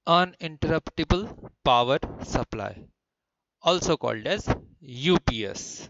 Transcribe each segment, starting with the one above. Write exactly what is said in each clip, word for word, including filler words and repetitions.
Uninterruptible power supply, also called as U P S.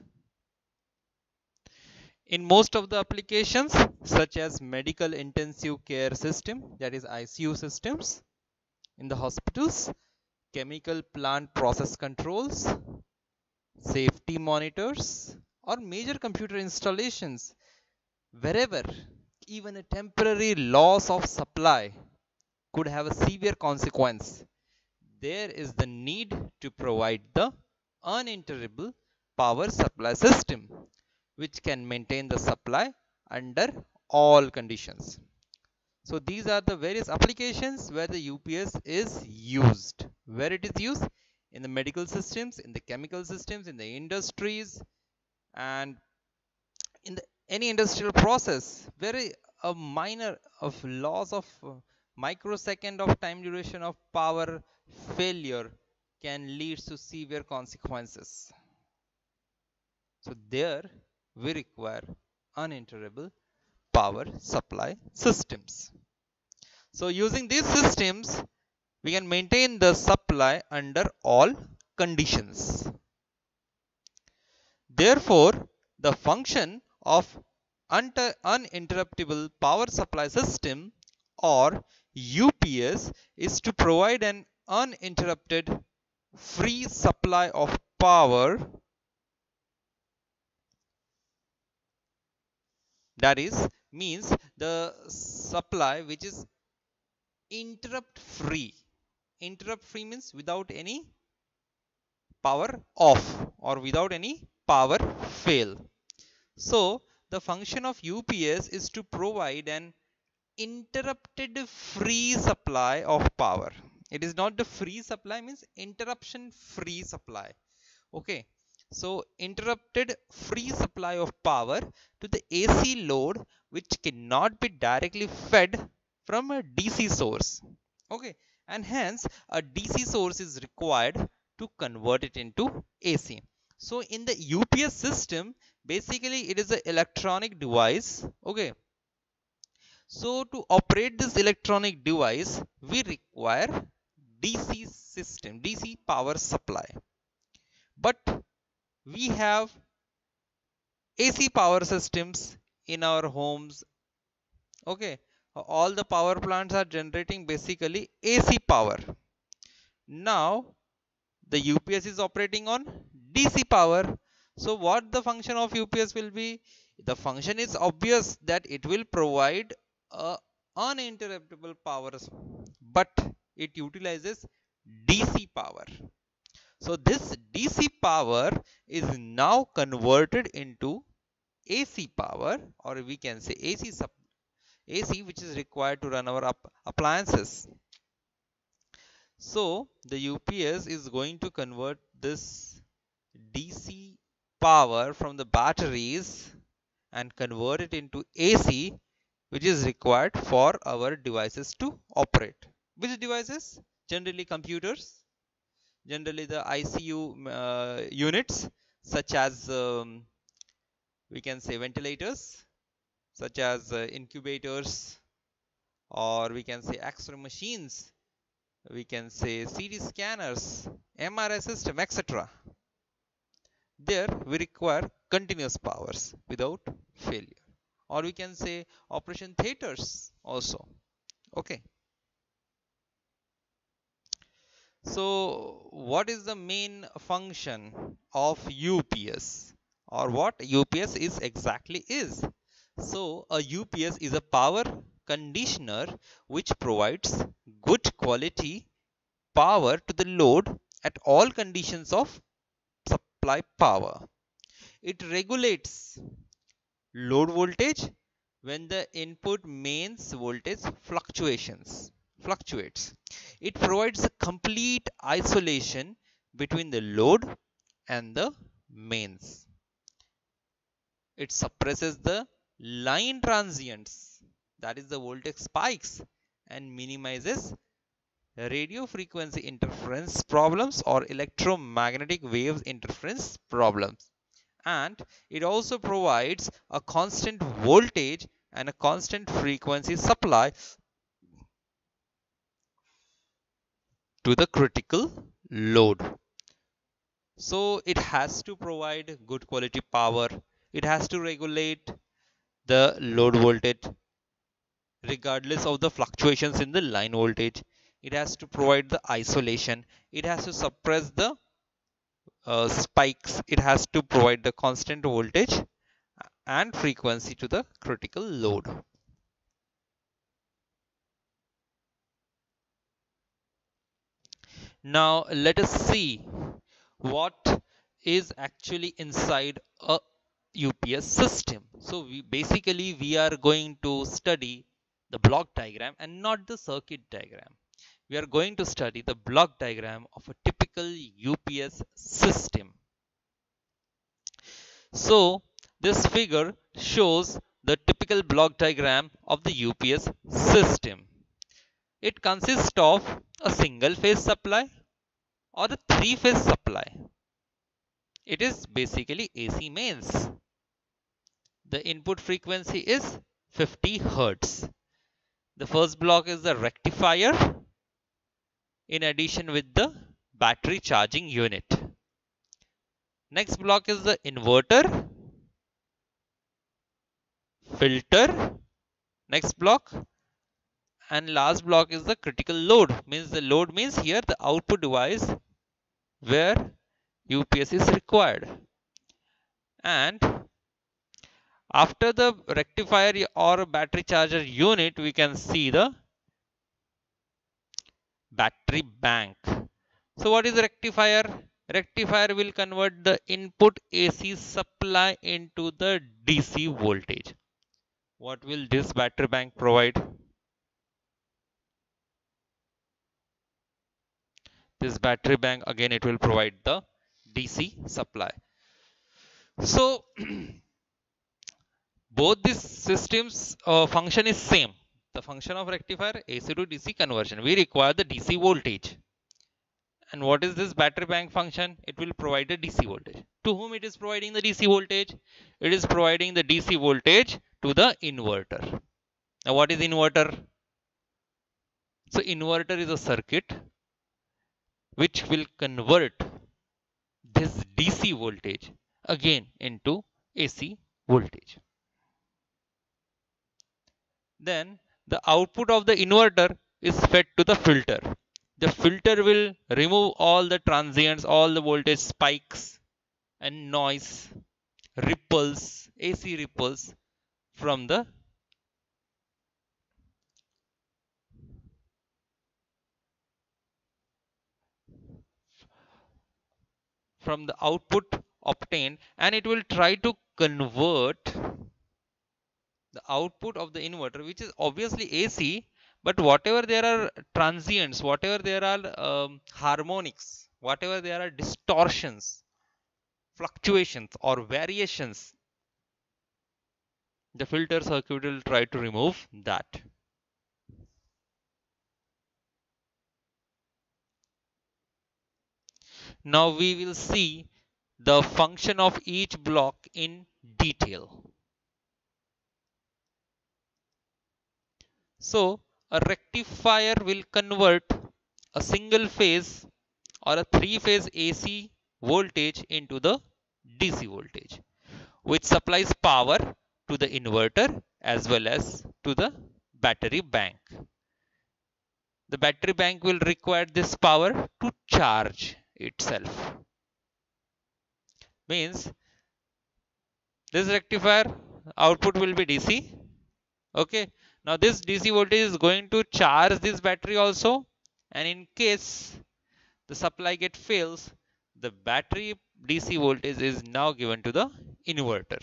In most of the applications, such as medical intensive care system, that is I C U systems in the hospitals, chemical plant process controls, safety monitors, or major computer installations, wherever even a temporary loss of supply could have a severe consequence, there is the need to provide the uninterruptible power supply system, which can maintain the supply under all conditions. So these are the various applications where the U P S is used. Where it is used? In the medical systems, in the chemical systems, in the industries, and in the, any industrial process where a, a minor of loss of uh, microsecond of time duration of power failure can lead to severe consequences. So there we require uninterruptible power supply systems. So using these systems, we can maintain the supply under all conditions. Therefore, the function of uninterruptible power supply system, or U P S, is to provide an uninterrupted free supply of power, that is means the supply which is interrupt free. Interrupt free means without any power off or without any power fail. So the function of U P S is to provide an interrupted free supply of power. It is not the free supply, means interruption free supply. Okay. So interrupted free supply of power to the A C load which cannot be directly fed from a D C source. Okay. And hence a D C source is required to convert it into A C. So in the U P S system, basically it is an electronic device. Okay. So to operate this electronic device, we require D C system, D C power supply. But we have A C power systems in our homes. Okay. All the power plants are generating basically A C power. Now the U P S is operating on D C power. So what the function of U P S will be? The function is obvious that it will provide a uninterruptible power, but it utilizes D C power. So this D C power is now converted into A C power, or we can say A C sub A C, which is required to run our appliances. So the U P S is going to convert this D C power from the batteries and convert it into A C, which is required for our devices to operate. Which devices? Generally computers, generally the I C U uh, units, such as um, we can say ventilators, such as uh, incubators, or we can say X-ray machines, we can say C T scanners, M R I system, et cetera. There we require continuous powers without failure, or we can say operation theaters also. Okay. So what is the main function of U P S, or what U P S is exactly is? So a U P S is a power conditioner which provides good quality power to the load at all conditions of supply power. It regulates load voltage when the input mains voltage fluctuations fluctuates. It provides a complete isolation between the load and the mains. It suppresses the line transients, that is the voltage spikes, and minimizes radio frequency interference problems or electromagnetic waves interference problems. And it also provides a constant voltage and a constant frequency supply to the critical load. So it has to provide good quality power. It has to regulate the load voltage regardless of the fluctuations in the line voltage. It has to provide the isolation. It has to suppress the uh, spikes. It has to provide the constant voltage and frequency to the critical load. Now let us see what is actually inside a U P S system. So we basically we are going to study the block diagram and not the circuit diagram. We are going to study the block diagram of a typical U P S system. So this figure shows the typical block diagram of the U P S system. It consists of a single phase supply or a three phase supply. It is basically A C mains. The input frequency is fifty hertz. The first block is the rectifier in addition with the battery charging unit. Next block is the inverter, filter, next block, and last block is the critical load. Means the load means here the output device where U P S is required. And after the rectifier or battery charger unit, we can see the battery bank. So what is rectifier? Rectifier will convert the input A C supply into the D C voltage. What will this battery bank provide? This battery bank, again, it will provide the D C supply. So both these systems uh, function is same. The function of rectifier, A C to D C conversion. We require the D C voltage. And what is this battery bank function? It will provide a D C voltage. To whom it is providing the D C voltage? It is providing the D C voltage to the inverter. Now what is inverter? So inverter is a circuit which will convert this D C voltage again into A C voltage. Then the output of the inverter is fed to the filter. The filter will remove all the transients, all the voltage spikes and noise, ripples, A C ripples from the from the output obtained, and it will try to convert the output of the inverter, which is obviously A C, but whatever there are transients, whatever there are um, harmonics, whatever there are distortions, fluctuations or variations, the filter circuit will try to remove that. Now we will see the function of each block in detail. So a rectifier will convert a single phase or a three phase A C voltage into the D C voltage, which supplies power to the inverter as well as to the battery bank. The battery bank will require this power to charge itself. Means this rectifier output will be D C. Okay. Now this D C voltage is going to charge this battery also, and in case the supply get fails, the battery D C voltage is now given to the inverter.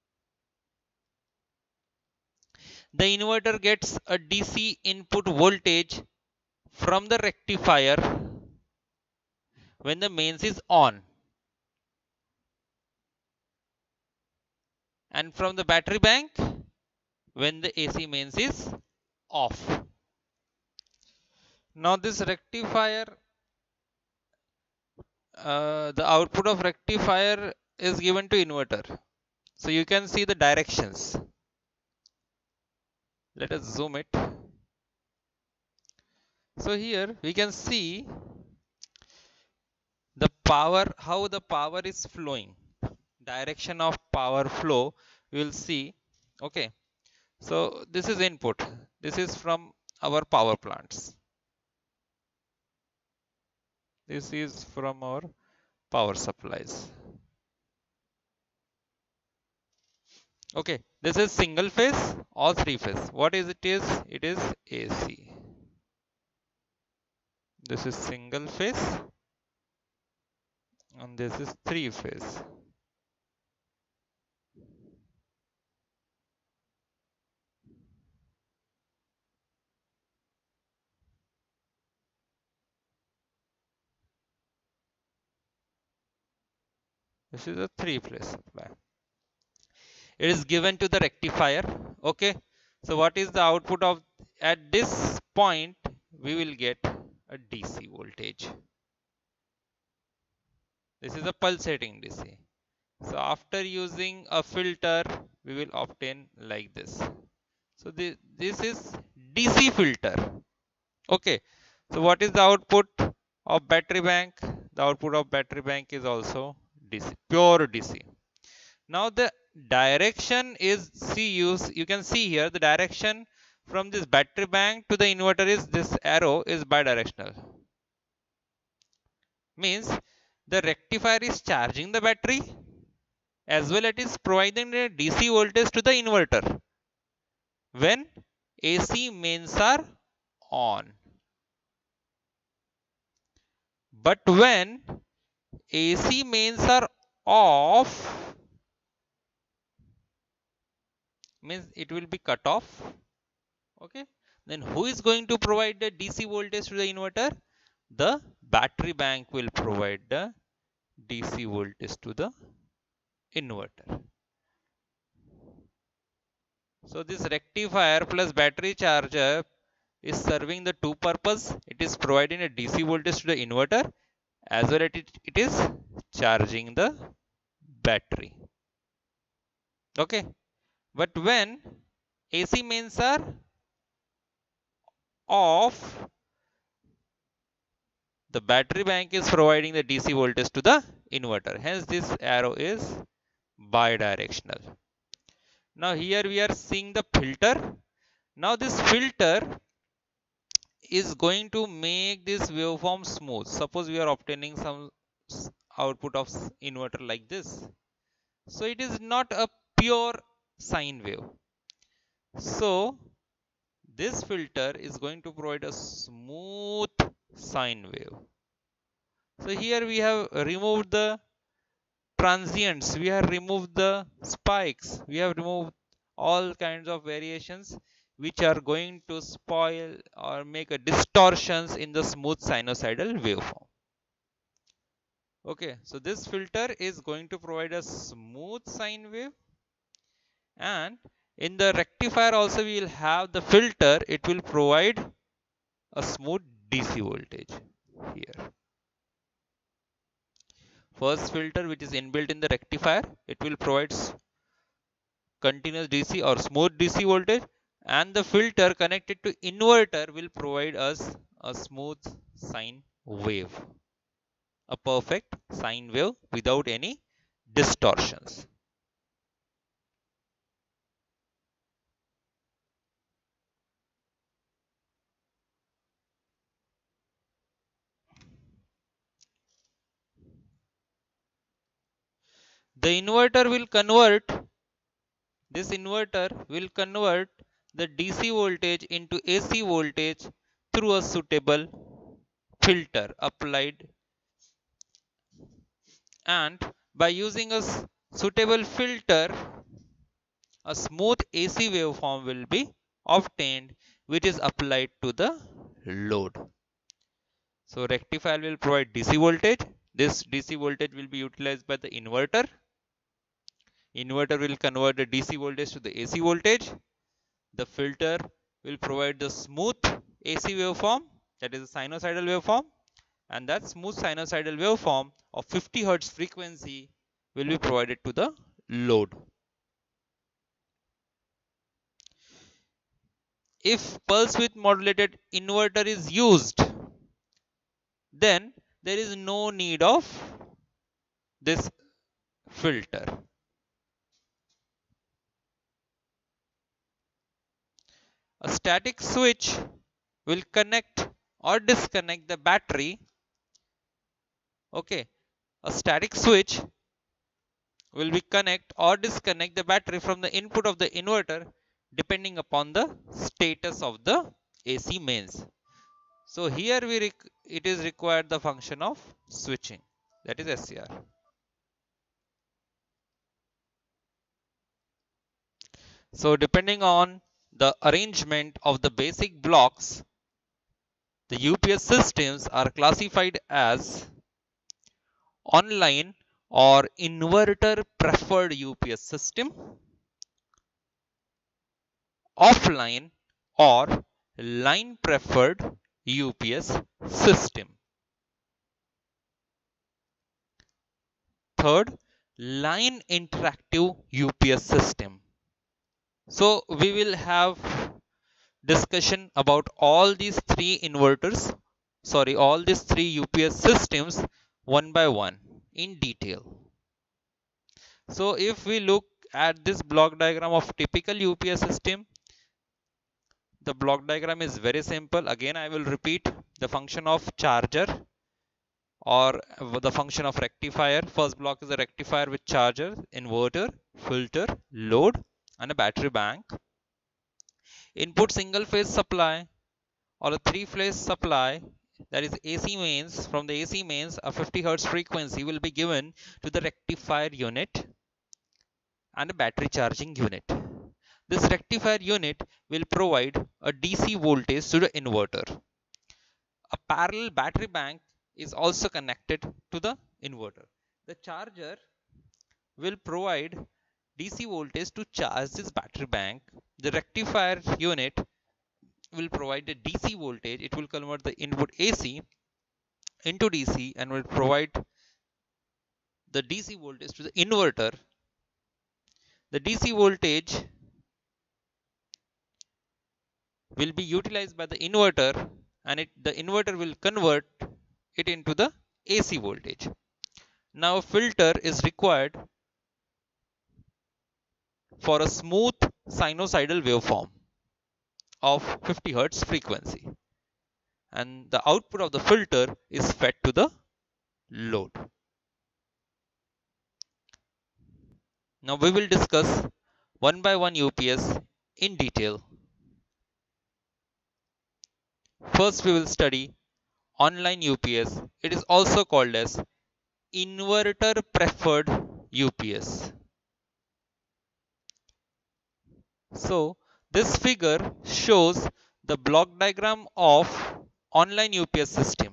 The inverter gets a D C input voltage from the rectifier when the mains is on, and from the battery bank when the A C mains is off. Now this rectifier, uh, the output of rectifier is given to inverter. So you can see the directions. Let us zoom it. So here we can see power, how the power is flowing, direction of power flow, we will see. Okay, so this is input, this is from our power plants, this is from our power supplies. Okay, this is single phase or three phase. What is it is? It is A C. This is single phase and this is three phase. This is a three phase supply. It is given to the rectifier. Okay, so what is the output of, at this point we will get a D C voltage. This is a pulsating D C. So after using a filter we will obtain like this. So this, this is D C filter. Okay, so what is the output of battery bank? The output of battery bank is also D C, pure D C. Now the direction is, see, use, you can see here the direction from this battery bank to the inverter is, this arrow is bidirectional. Means the rectifier is charging the battery as well it is providing a D C voltage to the inverter when A C mains are on. But when A C mains are off, means it will be cut off. Okay, then who is going to provide the D C voltage to the inverter? The battery bank will provide the D C voltage to the inverter. So this rectifier plus battery charger is serving the two purpose. It is providing a D C voltage to the inverter as well as it, it is charging the battery. Okay, but when A C mains are off, the battery bank is providing the D C voltage to the inverter. Hence this arrow is bidirectional. Now here we are seeing the filter. Now this filter is going to make this waveform smooth. Suppose we are obtaining some output of inverter like this. So it is not a pure sine wave. So this filter is going to provide a smooth sine wave. So here we have removed the transients, we have removed the spikes, we have removed all kinds of variations which are going to spoil or make a distortions in the smooth sinusoidal waveform. Okay, so this filter is going to provide a smooth sine wave, and in the rectifier also we will have the filter, it will provide a smooth D C voltage here. First filter which is inbuilt in the rectifier, it will provide continuous D C or smooth D C voltage, and the filter connected to inverter will provide us a smooth sine wave, a perfect sine wave without any distortions. The inverter will convert, this inverter will convert the D C voltage into A C voltage through a suitable filter applied, and by using a suitable filter a smooth A C waveform will be obtained which is applied to the load. So rectifier will provide D C voltage, this D C voltage will be utilized by the inverter. Inverter will convert the D C voltage to the A C voltage. The filter will provide the smooth A C waveform, that is a sinusoidal waveform, and that smooth sinusoidal waveform of fifty hertz frequency will be provided to the load. If pulse width modulated inverter is used, then there is no need of this filter. A static switch will connect or disconnect the battery. Okay, a static switch will be connect or disconnect the battery from the input of the inverter depending upon the status of the A C mains. So here we it is required the function of switching, that is S C R. So depending on the arrangement of the basic blocks, the U P S systems are classified as online or inverter preferred U P S system, offline or line preferred U P S system. Third, line interactive U P S system. So we will have discussion about all these three inverters, sorry, all these three U P S systems one by one in detail. So if we look at this block diagram of typical U P S system, the block diagram is very simple. Again, I will repeat the function of charger or the function of rectifier. First block is a rectifier with charger, inverter, filter, load, and a battery bank. Input single phase supply or a three phase supply, that is A C mains. From the A C mains, a fifty hertz frequency will be given to the rectifier unit and a battery charging unit. This rectifier unit will provide a D C voltage to the inverter. A parallel battery bank is also connected to the inverter. The charger will provide D C voltage to charge this battery bank. The rectifier unit will provide the D C voltage. It will convert the input A C into D C and will provide the D C voltage to the inverter. The D C voltage will be utilized by the inverter and it, the inverter will convert it into the A C voltage. Now a filter is required for a smooth sinusoidal waveform of fifty hertz frequency, and the output of the filter is fed to the load. Now we will discuss one by one U P S in detail. First we will study online U P S. It is also called as inverter preferred U P S. So this figure shows the block diagram of online U P S system.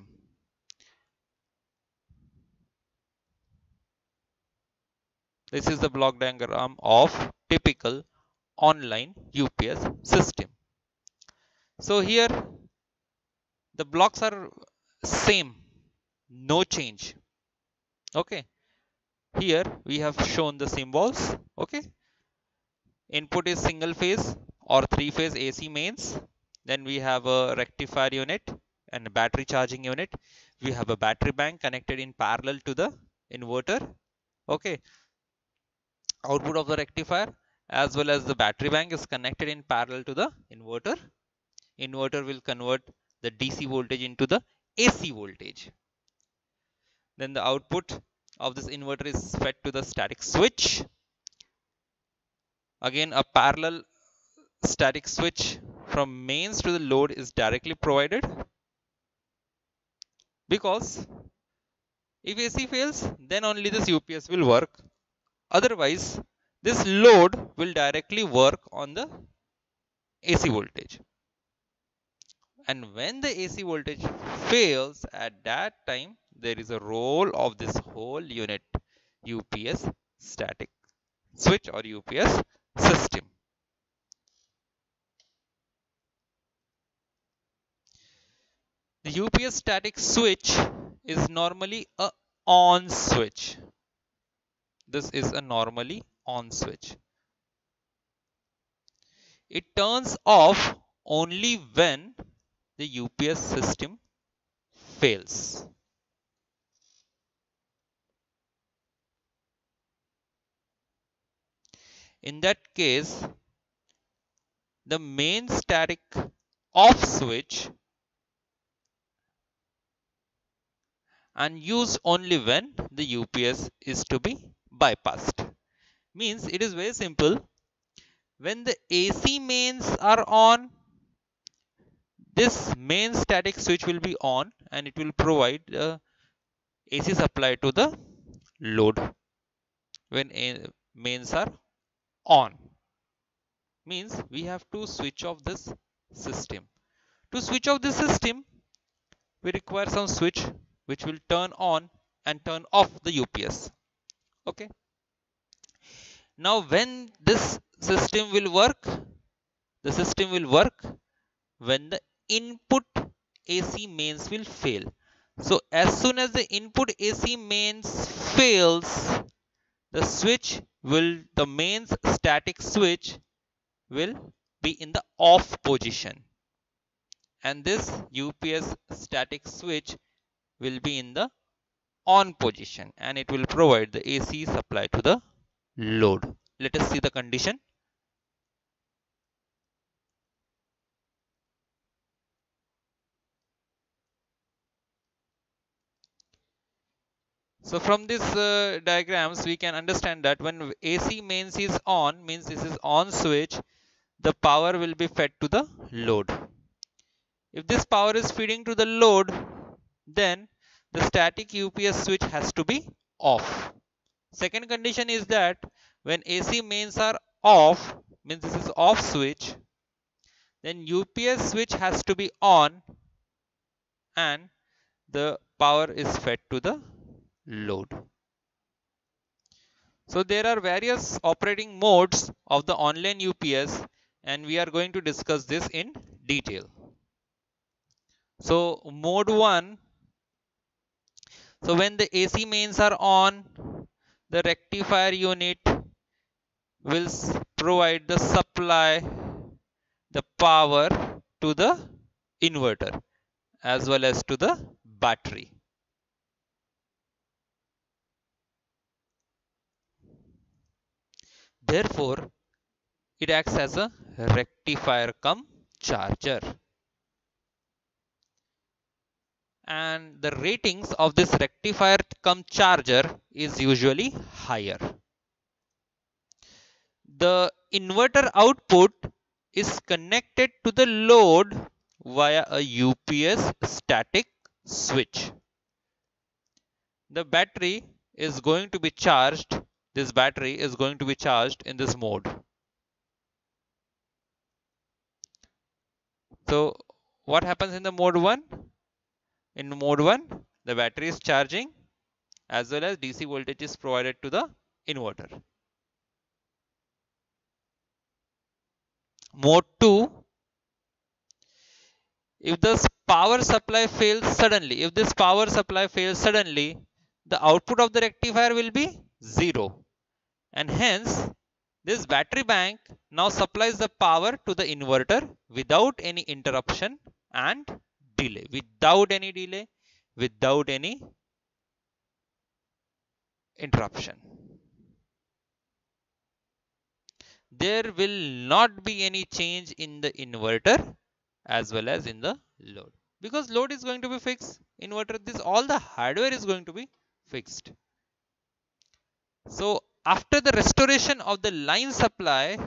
This is the block diagram of typical online U P S system. So here the blocks are same, no change. Okay. Here we have shown the symbols. Okay. Input is single phase or three phase A C mains. Then we have a rectifier unit and a battery charging unit. We have a battery bank connected in parallel to the inverter. Okay. Output of the rectifier as well as the battery bank is connected in parallel to the inverter. Inverter will convert the D C voltage into the A C voltage. Then the output of this inverter is fed to the static switch. Again, a parallel static switch from mains to the load is directly provided, because if A C fails, then only this U P S will work. Otherwise, this load will directly work on the A C voltage. And when the A C voltage fails, at that time, there is a role of this whole unit, U P S static switch or U P S system. The U P S static switch is normally a on switch. This is a normally on switch. It turns off only when the U P S system fails. In that case, the main static off switch and used only when the U P S is to be bypassed. Means it is very simple. When the A C mains are on, this main static switch will be on and it will provide the A C supply to the load when A mains are on. Means we have to switch off this system. To switch off this system, we require some switch which will turn on and turn off the U P S. Okay. Now when this system will work, the system will work when the input A C mains will fail. So as soon as the input A C mains fails, the switch will, the mains static switch will be in the off position. And this U P S static switch will be in the on position and it will provide the A C supply to the load. Let us see the condition. So from these uh, diagrams, we can understand that when A C mains is on, means this is on switch, the power will be fed to the load. If this power is feeding to the load, then the static U P S switch has to be off. Second condition is that when A C mains are off, means this is off switch, then U P S switch has to be on and the power is fed to the load. So there are various operating modes of the online U P S and we are going to discuss this in detail. So mode one, so when the A C mains are on, the rectifier unit will provide the supply, the power to the inverter as well as to the battery. Therefore, it acts as a rectifier cum charger. And the ratings of this rectifier cum charger is usually higher. The inverter output is connected to the load via a U P S static switch. The battery is going to be charged, this battery is going to be charged in this mode. So what happens in the mode one? In mode one, the battery is charging as well as D C voltage is provided to the inverter. Mode two, if the power supply fails suddenly, if this power supply fails suddenly, the output of the rectifier will be zero. And hence, this battery bank now supplies the power to the inverter without any interruption and delay, without any delay, without any interruption. There will not be any change in the inverter as well as in the load, because load is going to be fixed. Inverter, this all the hardware is going to be fixed. So after the restoration of the line supply,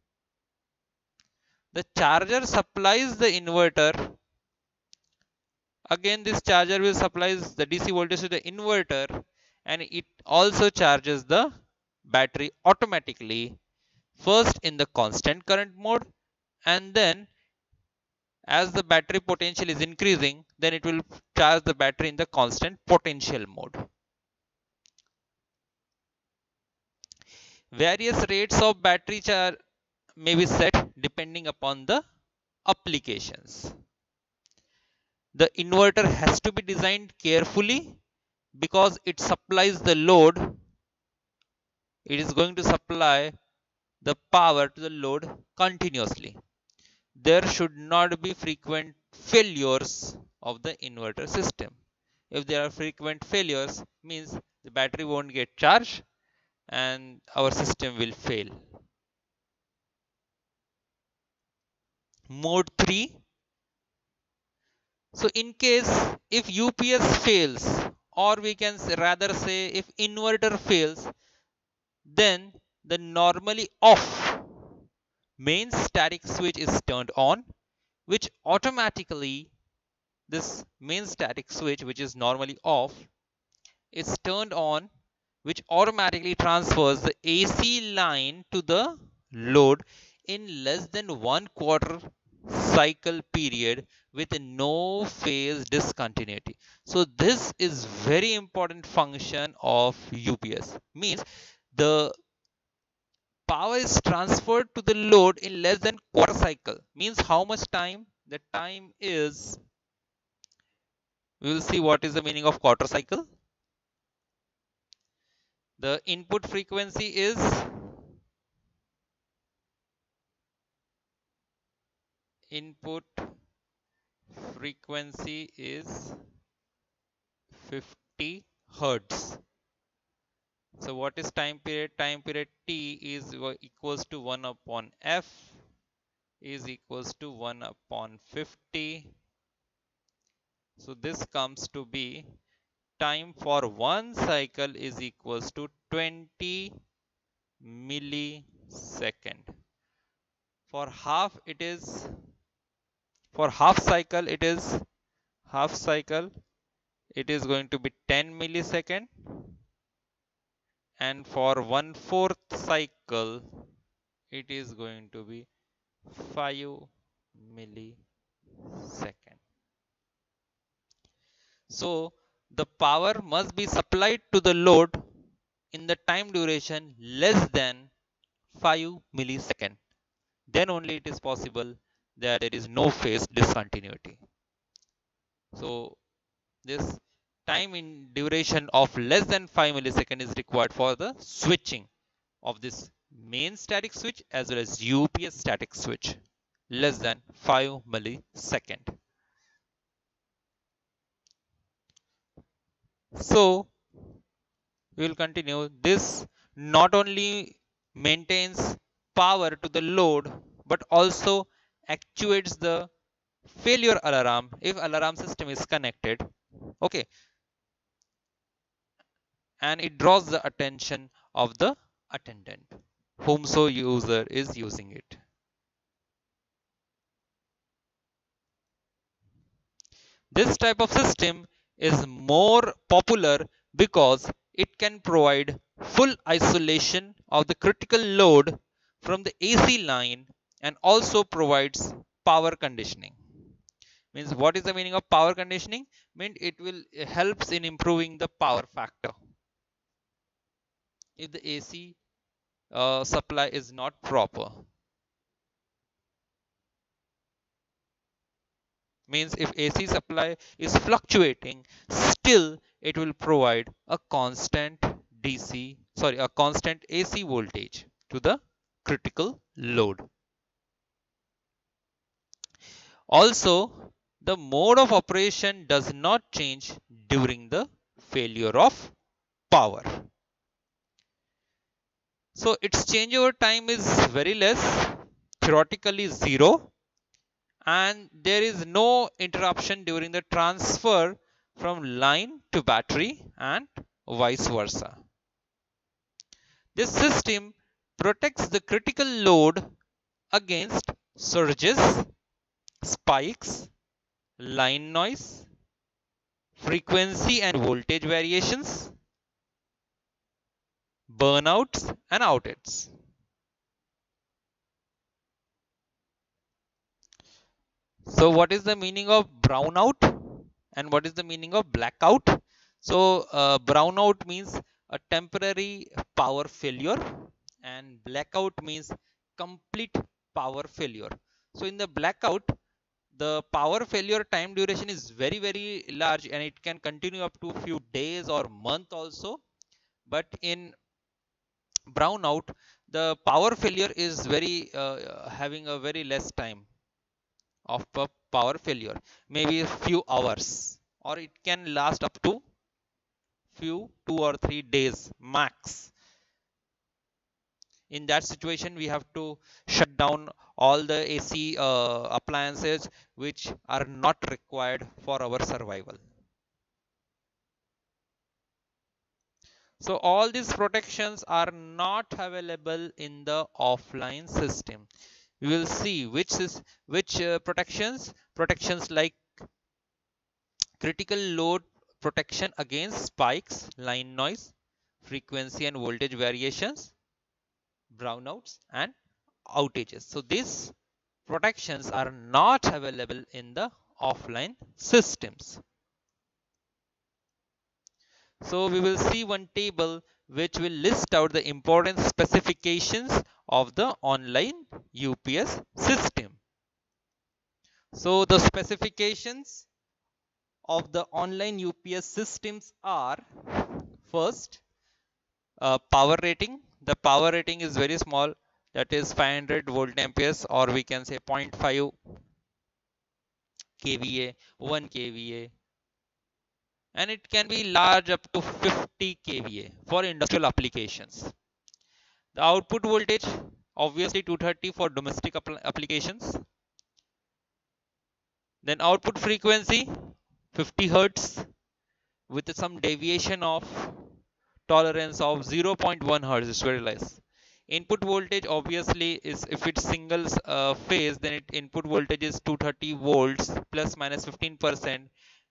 the charger supplies the inverter. Again, this charger will supply the D C voltage to the inverter and it also charges the battery automatically, first in the constant current mode, and then as the battery potential is increasing, then it will charge the battery in the constant potential mode. Various rates of battery charge may be set depending upon the applications. The inverter has to be designed carefully because it supplies the load. It is going to supply the power to the load continuously. There should not be frequent failures of the inverter system. If there are frequent failures, means the battery won't get charged and our system will fail. Mode three. So in case if U P S fails, or we can rather say if inverter fails, then the normally off main static switch is turned on, which automatically, this main static switch which is normally off is turned on, which automatically transfers the A C line to the load in less than one quarter cycle period with no phase discontinuity. So this is very important function of U P S. Means the power is transferred to the load in less than quarter cycle. Means how much time? The time is, we will see what is the meaning of quarter cycle. The input frequency is input frequency is fifty hertz. So what is time period? Time period T is equals to one upon F is equals to one upon fifty. So this comes to be time for one cycle is equals to twenty millisecond. For half it is, for half cycle it is, half cycle it is going to be ten millisecond, and for one fourth cycle it is going to be five millisecond. So the power must be supplied to the load in the time duration less than five millisecond. Then only it is possible that there is no phase discontinuity. So this time in duration of less than five millisecond is required for the switching of this main static switch as well as U P S static switch, less than five millisecond. So we will continue. This not only maintains power to the load but also actuates the failure alarm if alarm system is connected. Okay, and it draws the attention of the attendant whomso user is using it. This type of system is more popular because it can provide full isolation of the critical load from the A C line and also provides power conditioning. Means what is the meaning of power conditioning? Means it will it helps in improving the power factor. If the A C uh, supply is not proper, means if A C supply is fluctuating, still it will provide a constant D C, sorry, a constant A C voltage to the critical load. Also, the mode of operation does not change during the failure of power. So its changeover time is very less, theoretically zero, and there is no interruption during the transfer from line to battery and vice versa. This system protects the critical load against surges, spikes, line noise, frequency and voltage variations, burnouts and outages. So what is the meaning of brownout and what is the meaning of blackout? So uh, brownout means a temporary power failure and blackout means complete power failure. So in the blackout, the power failure time duration is very very large and it can continue up to a few days or month also. But in brownout, the power failure is very uh, having a very less time of power failure, maybe a few hours, or it can last up to few two or three days max. In that situation we have to shut down all the A C uh, appliances which are not required for our survival. So all these protections are not available in the offline system. We will see which is which uh, protections protections like critical load protection against spikes, line noise, frequency and voltage variations, brownouts and outages. So these protections are not available in the offline systems. So we will see one table which will list out the important specifications of the online U P S system. So the specifications of the online U P S systems are: first, uh, power rating. The power rating is very small, that is five hundred volt amperes, or we can say zero point five K V A, one K V A, and it can be large up to fifty K V A for industrial applications. The output voltage, obviously two thirty for domestic applications. Then output frequency fifty hertz with some deviation of tolerance of zero point one hertz. It's very less. Input voltage obviously is, if it's single uh, phase, then it input voltage is two thirty volts plus minus fifteen percent.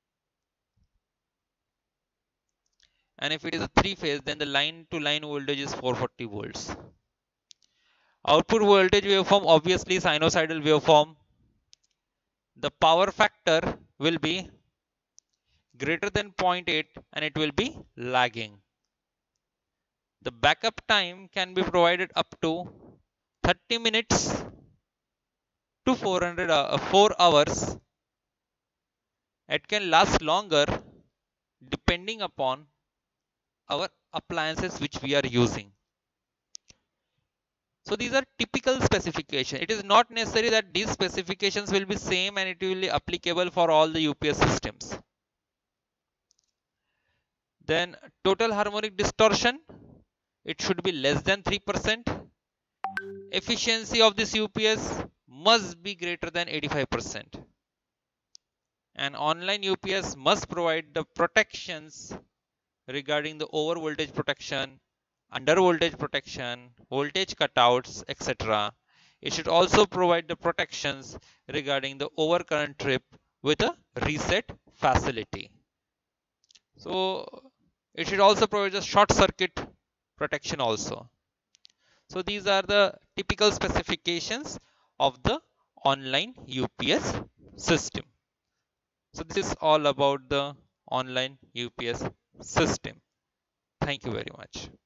And if it is a three phase, then the line to line voltage is four forty volts. Output voltage waveform, obviously sinusoidal waveform. The power factor will be greater than zero point eight and it will be lagging. The backup time can be provided up to thirty minutes to four hundred uh, four hours. It can last longer depending upon our appliances which we are using. So these are typical specifications. It is not necessary that these specifications will be same and it will be applicable for all the U P S systems. Then total harmonic distortion, it should be less than three percent. Efficiency of this U P S must be greater than eighty-five percent. And online U P S must provide the protections regarding the over voltage protection, under voltage protection, voltage cutouts, et cetera. It should also provide the protections regarding the overcurrent trip with a reset facility. So it should also provide a short circuit protection also. So these are the typical specifications of the online U P S system. So this is all about the online U P S system. Thank you very much.